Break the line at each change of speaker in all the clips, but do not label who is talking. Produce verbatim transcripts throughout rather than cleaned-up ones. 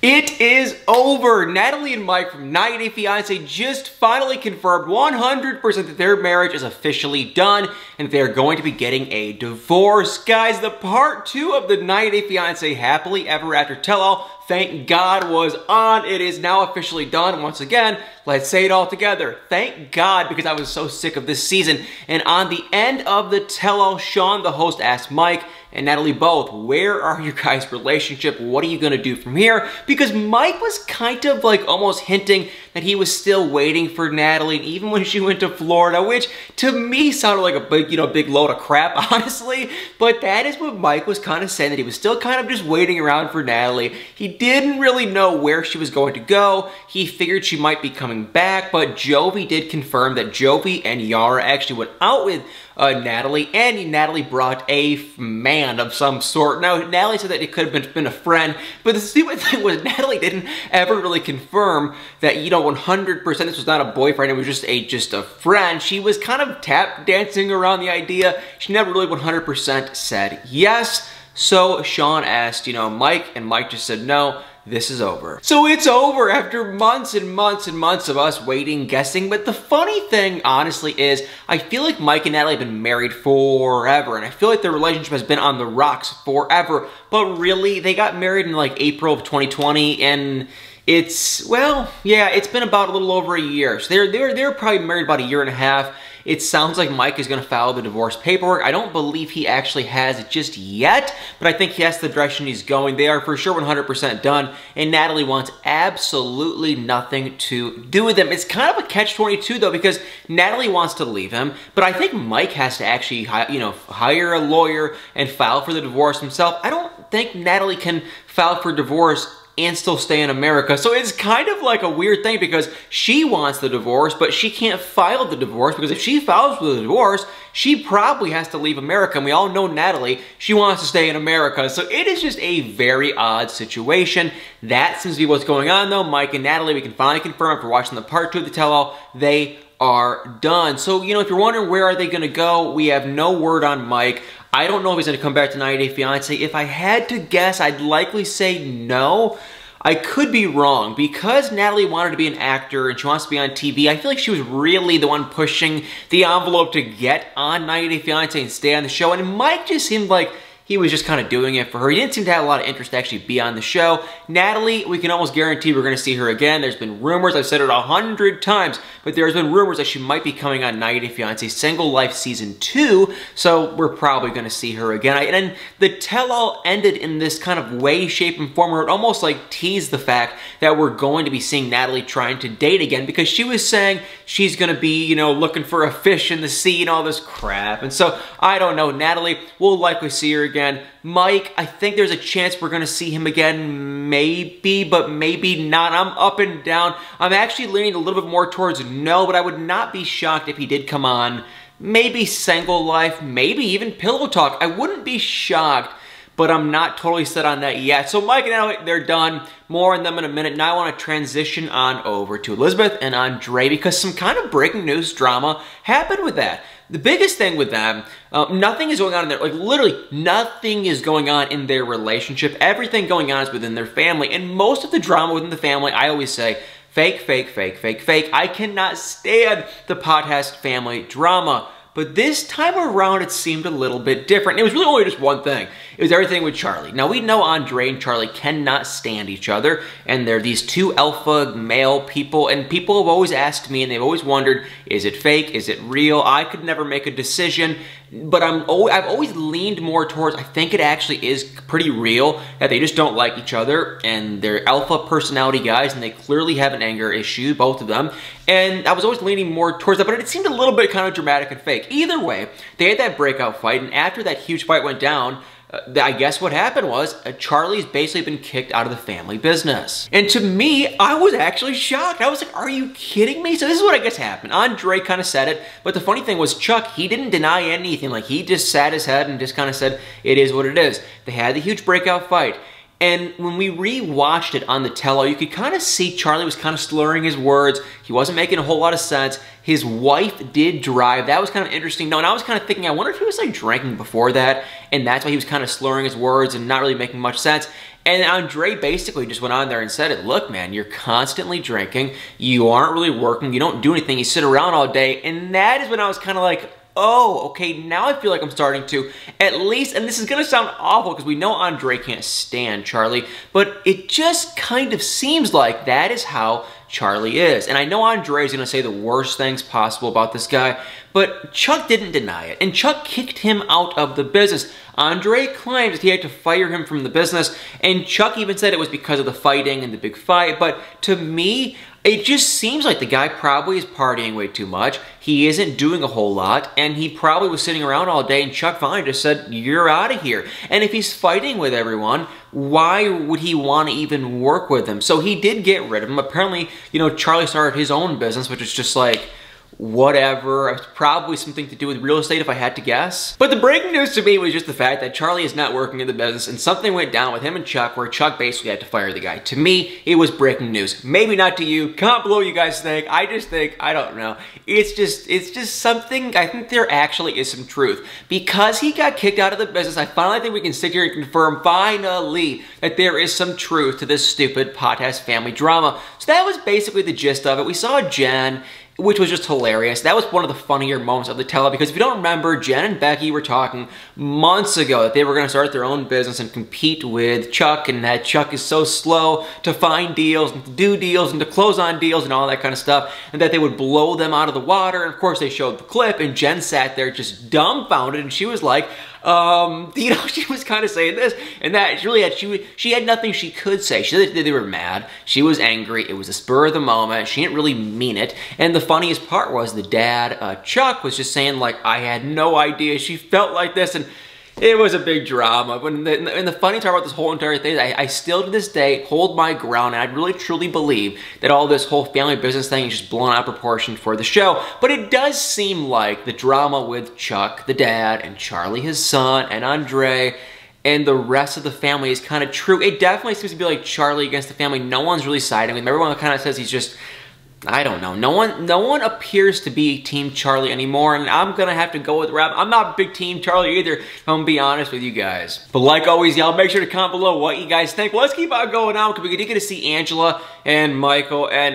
It is over! Natalie and Mike from ninety Day Fiance just finally confirmed one hundred percent that their marriage is officially done and they're going to be getting a divorce. Guys, the part two of the ninety Day Fiance Happily Ever After tell-all, thank God, was on. It is now officially done. Once again, let's say it all together. Thank God, because I was so sick of this season. And on the end of the tell-all, Sean, the host, asked Mike and Natalie both, where are your guys' relationship? What are you gonna do from here? Because Mike was kind of like almost hinting that he was still waiting for Natalie, and even when she went to Florida, which to me sounded like a big, you know, big load of crap, honestly. But that is what Mike was kind of saying, that he was still kind of just waiting around for Natalie. He didn't really know where she was going to go. He figured she might be coming back, but Jovi did confirm that Jovi and Yara actually went out with uh, Natalie, and Natalie brought a man of some sort. Now, Natalie said that it could have been, been a friend, but the stupid thing was Natalie didn't ever really confirm that, you know, one hundred percent this was not a boyfriend, it was just a just a friend. She was kind of tap dancing around the idea. She never really one hundred percent said yes. So Sean asked, you know, Mike, and Mike just said no. This is over. So it's over after months and months and months of us waiting, guessing. But the funny thing, honestly, is I feel like Mike and Natalie have been married forever. And I feel like their relationship has been on the rocks forever. But really, they got married in like April of twenty twenty. And it's, well, yeah, it's been about a little over a year. So they're, they're, they're probably married about a year and a half. It sounds like Mike is going to file the divorce paperwork. I don't believe he actually has it just yet, but I think that's the direction he's going. They are for sure one hundred percent done, and Natalie wants absolutely nothing to do with him. It's kind of a catch twenty-two though, because Natalie wants to leave him, but I think Mike has to actually, you know, hire a lawyer and file for the divorce himself. I don't think Natalie can file for divorce and still stay in America. So it's kind of like a weird thing, because she wants the divorce, but she can't file the divorce, because if she files for the divorce, she probably has to leave America. And we all know Natalie, she wants to stay in America. So it is just a very odd situation. That seems to be what's going on though. Mike and Natalie, we can finally confirm after watching the part two of the tell-all, they are done. So, you know, if you're wondering where are they gonna go, we have no word on Mike. I don't know if he's gonna come back to ninety Day Fiance. If I had to guess, I'd likely say no. I could be wrong. Because Natalie wanted to be an actor and she wants to be on T V, I feel like she was really the one pushing the envelope to get on ninety Day Fiance and stay on the show. And Mike just seemed like he was just kind of doing it for her. He didn't seem to have a lot of interest to actually be on the show. Natalie, we can almost guarantee we're going to see her again. There's been rumors, I've said it a hundred times, but there's been rumors that she might be coming on ninety Day Fiance Single Life Season two, so we're probably going to see her again. And the tell-all ended in this kind of way, shape, and form where it almost like teased the fact that we're going to be seeing Natalie trying to date again, because she was saying she's going to be, you know, looking for a fish in the sea and all this crap. And so, I don't know, Natalie, we'll likely see her again. Mike, I think there's a chance we're going to see him again, maybe, but maybe not. I'm up and down. I'm actually leaning a little bit more towards no, but I would not be shocked if he did come on. Maybe Single Life, maybe even Pillow Talk. I wouldn't be shocked, but I'm not totally set on that yet. So Mike and Natalie, they're done. More on them in a minute. Now I want to transition on over to Elizabeth and Andre, because some kind of breaking news drama happened with that. The biggest thing with them, uh, nothing is going on in their, like literally nothing is going on in their relationship. Everything going on is within their family. And most of the drama within the family, I always say, fake, fake, fake, fake, fake. I cannot stand the podcast family drama. But this time around, it seemed a little bit different. It was really only just one thing. It was everything with Charlie. Now, we know Andre and Charlie cannot stand each other, and they're these two alpha male people, and people have always asked me, and they've always wondered, is it fake? Is it real? I could never make a decision, but I'm I've always leaned more towards, I think it actually is pretty real, that they just don't like each other, and they're alpha personality guys, and they clearly have an anger issue, both of them, and I was always leaning more towards that, but it seemed a little bit kind of dramatic and fake. Either way, they had that breakout fight, and after that huge fight went down, Uh, I guess what happened was uh, Charlie's basically been kicked out of the family business. And to me, I was actually shocked. I was like, are you kidding me? So this is what I guess happened. Andre kind of said it, but the funny thing was Chuck, he didn't deny anything. Like, he just sat his head and just kind of said, it is what it is. They had the huge breakout fight. And when we re-watched it on the tell-all, you could kind of see Charlie was kind of slurring his words. He wasn't making a whole lot of sense. His wife did drive. That was kind of interesting. No, and I was kind of thinking, I wonder if he was like drinking before that, and that's why he was kind of slurring his words and not really making much sense. And Andre basically just went on there and said it, look man, you're constantly drinking, you aren't really working, you don't do anything, you sit around all day. And that is when I was kind of like, oh, okay, now I feel like I'm starting to, at least, and this is gonna sound awful because we know Andre can't stand Charlie, but it just kind of seems like that is how Charlie is. And I know Andre is gonna say the worst things possible about this guy, but Chuck didn't deny it, and Chuck kicked him out of the business. Andre claims that he had to fire him from the business, and Chuck even said it was because of the fighting and the big fight, but to me, it just seems like the guy probably is partying way too much. He isn't doing a whole lot, and he probably was sitting around all day, and Chuck finally just said, you're out of here. And if he's fighting with everyone, why would he want to even work with them? So he did get rid of him. Apparently, you know, Charlie started his own business, which is just like, whatever. It's probably something to do with real estate if I had to guess. But the breaking news to me was just the fact that Charlie is not working in the business and something went down with him and Chuck where Chuck basically had to fire the guy. To me, it was breaking news. Maybe not to you. Comment below what you guys think. I just think, I don't know. It's just, it's just something, I think there actually is some truth. Because he got kicked out of the business, I finally think we can sit here and confirm, finally, that there is some truth to this stupid podcast family drama. So that was basically the gist of it. We saw Jen, which was just hilarious. That was one of the funnier moments of the tele, because if you don't remember, Jen and Becky were talking months ago that they were going to start their own business and compete with Chuck, and that Chuck is so slow to find deals and to do deals and to close on deals and all that kind of stuff, and that they would blow them out of the water. And of course they showed the clip, and Jen sat there just dumbfounded, and she was like, Um, you know, she was kind of saying this and that. She really had, she, she had nothing she could say. She said they were mad. She was angry. It was a spur of the moment. She didn't really mean it. And the funniest part was the dad, uh, Chuck, was just saying like, I had no idea she felt like this. And it was a big drama. When the, and the funny part about this whole entire thing, I, I still to this day hold my ground, and I really truly believe that all this whole family business thing is just blown out of proportion for the show. But it does seem like the drama with Chuck, the dad, and Charlie, his son, and Andre, and the rest of the family is kind of true. It definitely seems to be like Charlie against the family. No one's really siding with him. Everyone kind of says he's just, I don't know. No one no one appears to be Team Charlie anymore, and I'm gonna have to go with Rap. I'm not a big Team Charlie either, if I'm gonna be honest with you guys. But like always, y'all, make sure to comment below what you guys think. Well, let's keep on going on, because we did get to see Angela and Michael, and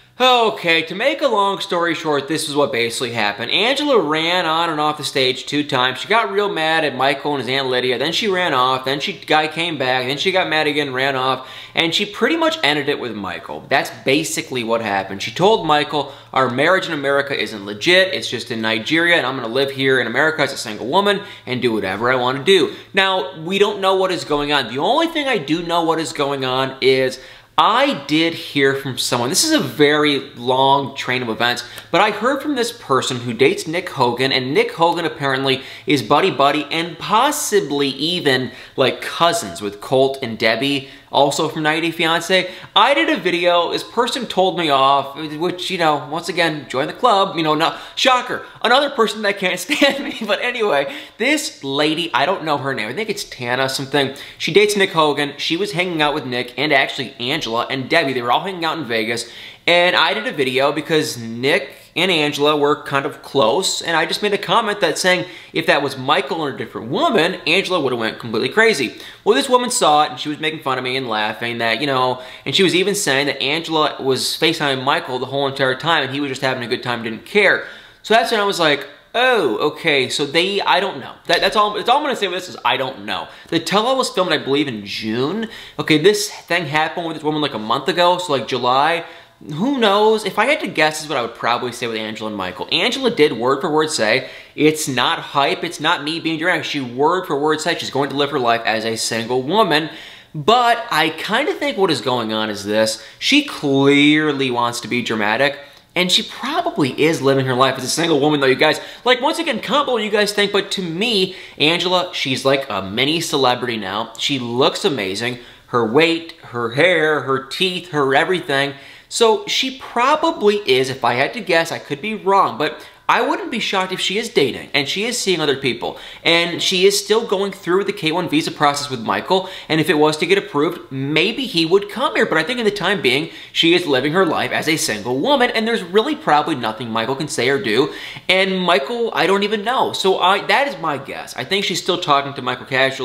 okay, to make a long story short, this is what basically happened. Angela ran on and off the stage two times. She got real mad at Michael and his Aunt Lydia. Then she ran off. Then she guy came back. Then she got mad again and ran off. And she pretty much ended it with Michael. That's basically what happened. She told Michael, our marriage in America isn't legit. It's just in Nigeria, and I'm going to live here in America as a single woman and do whatever I want to do. Now, we don't know what is going on. The only thing I do know what is going on is I did hear from someone, this is a very long train of events, but I heard from this person who dates Nick Hogan, and Nick Hogan apparently is buddy-buddy and possibly even like cousins with Colt and Debbie, also from ninety Day Fiance. I did a video, this person told me off, which, you know, once again, join the club, you know, not, shocker, another person that can't stand me. But anyway, this lady, I don't know her name, I think it's Tana something. She dates Nick Hogan. She was hanging out with Nick and actually Angela and Debbie. They were all hanging out in Vegas, and I did a video because Nick and Angela were kind of close, and I just made a comment that saying if that was Michael and a different woman, Angela would have went completely crazy. Well, this woman saw it, and she was making fun of me and laughing that, you know, and she was even saying that Angela was FaceTiming Michael the whole entire time, and he was just having a good time, didn't care. So that's when I was like, oh, okay, so they, I don't know. That, that's all, that's all I'm gonna say with this is I don't know. The tell-all was filmed, I believe, in June. Okay, this thing happened with this woman like a month ago, so like July. Who knows? If I had to guess, this is what I would probably say with Angela and Michael. Angela did word for word say, it's not hype, it's not me being dramatic. She word for word said she's going to live her life as a single woman. But I kind of think what is going on is this. She clearly wants to be dramatic, and she probably is living her life as a single woman, though, you guys. Like, once again, comment below what you guys think, but to me, Angela, she's like a mini celebrity now. She looks amazing. Her weight, her hair, her teeth, her everything. So she probably is, if I had to guess, I could be wrong, but I wouldn't be shocked if she is dating and she is seeing other people and she is still going through the K one visa process with Michael, and if it was to get approved, maybe he would come here. But I think in the time being, she is living her life as a single woman, and there's really probably nothing Michael can say or do, and Michael, I don't even know. So I, that is my guess. I think she's still talking to Michael casually,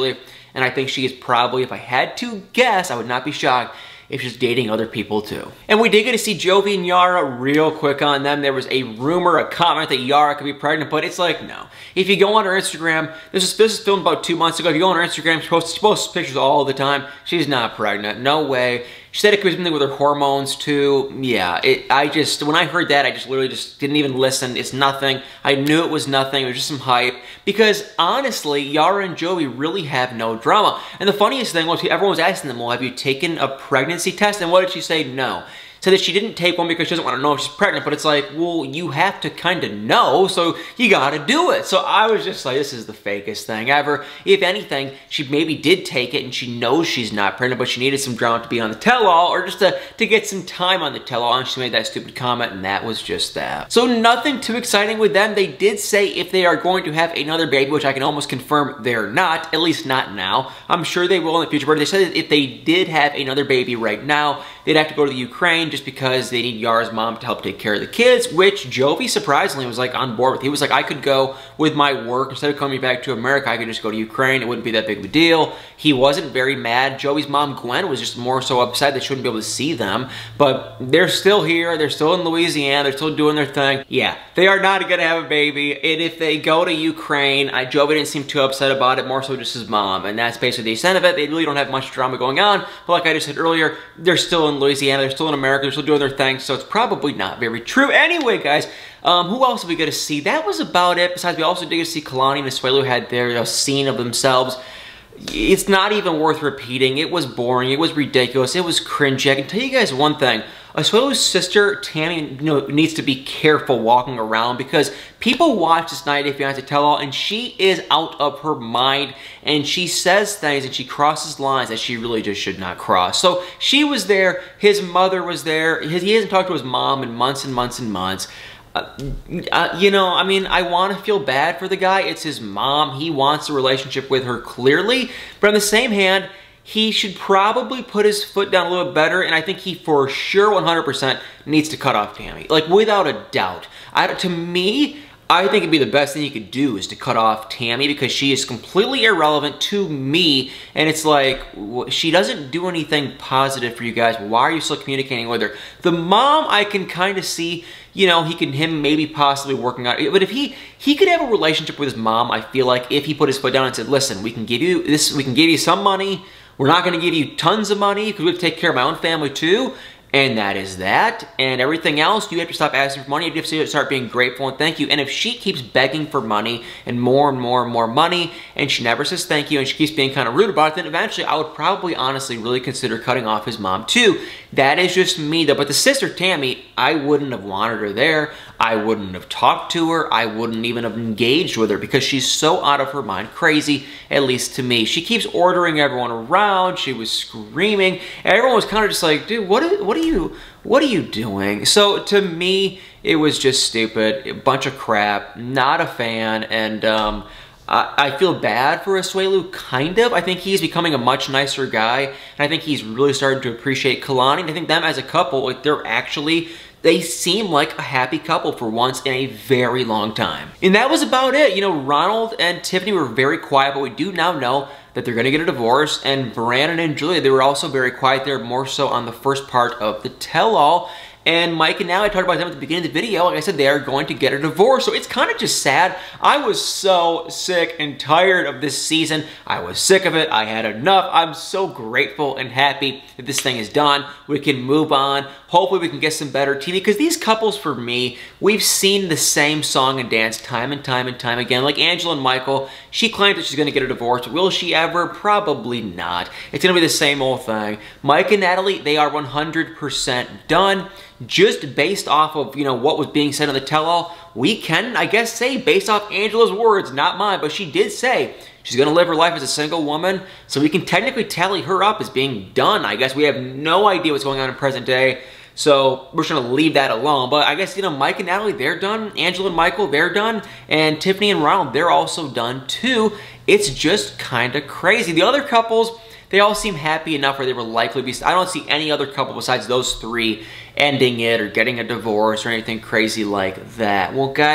And I think she is probably, if I had to guess, I would not be shocked if she's dating other people too. And we did get to see Jovi and Yara real quick on them. There was a rumor, a comment that Yara could be pregnant, but it's like, no. If you go on her Instagram, this is, this is filmed about two months ago. If you go on her Instagram, she posts, she posts pictures all the time. She's not pregnant, no way. She said it could be something with her hormones too. Yeah, it, I just, when I heard that, I just literally just didn't even listen. It's nothing. I knew it was nothing. It was just some hype. Because honestly, Yara and Jovi really have no drama. And the funniest thing was everyone was asking them, well, have you taken a pregnancy test? And what did she say? No. Said that she didn't take one because she doesn't want to know if she's pregnant, but it's like, well, you have to kind of know, so you got to do it. So I was just like, this is the fakest thing ever. If anything, she maybe did take it and she knows she's not pregnant, but she needed some drama to be on the tell-all or just to, to get some time on the tell-all, and she made that stupid comment, and that was just that. So nothing too exciting with them. They did say if they are going to have another baby, which I can almost confirm they're not, at least not now. I'm sure they will in the future, but they said that if they did have another baby right now, they'd have to go to the Ukraine just because they need Yara's mom to help take care of the kids, which Jovi surprisingly was like on board with. He was like, I could go with my work. Instead of coming back to America, I could just go to Ukraine. It wouldn't be that big of a deal. He wasn't very mad. Jovi's mom, Gwen, was just more so upset that she wouldn't be able to see them. But they're still here. They're still in Louisiana. They're still doing their thing. Yeah, they are not going to have a baby. And if they go to Ukraine, I, Jovi didn't seem too upset about it, more so just his mom. And that's basically the extent of it. They really don't have much drama going on. But like I just said earlier, they're still in Louisiana. They're still in America. They're still doing their thing. So it's probably not very true. Anyway, guys, um, who else did we get to see? That was about it. Besides, we also did get to see Kalani and Asuelu had their uh, scene of themselves. It's not even worth repeating. It was boring. It was ridiculous. It was cringy. I can tell you guys one thing. Asuelu's sister, Tammy, you know, needs to be careful walking around because people watch this ninety Day Fiance tell-all and she is out of her mind and she says things and she crosses lines that she really just should not cross. So she was there. His mother was there. His, he hasn't talked to his mom in months and months and months. Uh, uh, you know, I mean, I want to feel bad for the guy. It's his mom. He wants a relationship with her clearly. But on the same hand, he should probably put his foot down a little bit better, and I think he for sure one hundred percent needs to cut off Tammy. Like, without a doubt. I, to me, I think it'd be the best thing he could do is to cut off Tammy because she is completely irrelevant to me, and it's like, she doesn't do anything positive for you guys. Why are you still communicating with her? The mom, I can kind of see, you know, he can, him maybe possibly working out, but if he, he could have a relationship with his mom, I feel like, if he put his foot down and said, listen, we can give you this, we can give you some money, we're not going to give you tons of money because we have to take care of my own family too. And that is that. And everything else, you have to stop asking for money. You have to start being grateful and thank you. And if she keeps begging for money and more and more and more money, and she never says thank you, and she keeps being kind of rude about it, then eventually I would probably honestly really consider cutting off his mom too. That is just me though. But the sister, Tammy, I wouldn't have wanted her there. I wouldn't have talked to her. I wouldn't even have engaged with her because she's so out of her mind crazy, at least to me. She keeps ordering everyone around. She was screaming. Everyone was kind of just like, dude, what is, what are you, what are you doing? So to me, it was just stupid, a bunch of crap, not a fan, and um, I, I feel bad for Asuelu, kind of. I think he's becoming a much nicer guy, and I think he's really starting to appreciate Kalani, and I think them as a couple, like they're actually, they seem like a happy couple for once in a very long time. And that was about it. You know, Ronald and Tiffany were very quiet, but we do now know that they're gonna get a divorce, and Brandon and Julia, they were also very quiet. They're more so on the first part of the tell-all. And Mike and Natalie, I talked about them at the beginning of the video. Like I said, they are going to get a divorce. So it's kind of just sad. I was so sick and tired of this season. I was sick of it. I had enough. I'm so grateful and happy that this thing is done. We can move on. Hopefully we can get some better T V because these couples, for me, we've seen the same song and dance time and time and time again. Like Angela and Michael, she claims that she's going to get a divorce. Will she ever? Probably not. It's going to be the same old thing. Mike and Natalie, they are one hundred percent done. Just based off of, you know, what was being said on the tell-all, we can, I guess, say, based off Angela's words, not mine, but she did say she's going to live her life as a single woman, so we can technically tally her up as being done. I guess we have no idea what's going on in present day, so we're just going to leave that alone. But I guess, you know, Mike and Natalie, they're done. Angela and Michael, they're done. And Tiffany and Ronald, they're also done too. It's just kind of crazy. The other couples, they all seem happy enough where they will likely be. I don't see any other couple besides those three ending it or getting a divorce or anything crazy like that. Well, guys,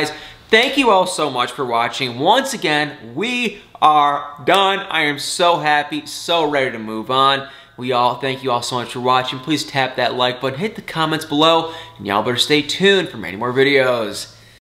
Thank you all so much for watching. Once again, we are done. I am so happy, so ready to move on. We all, thank you all so much for watching. Please tap that like button, hit the comments below, and y'all better stay tuned for many more videos.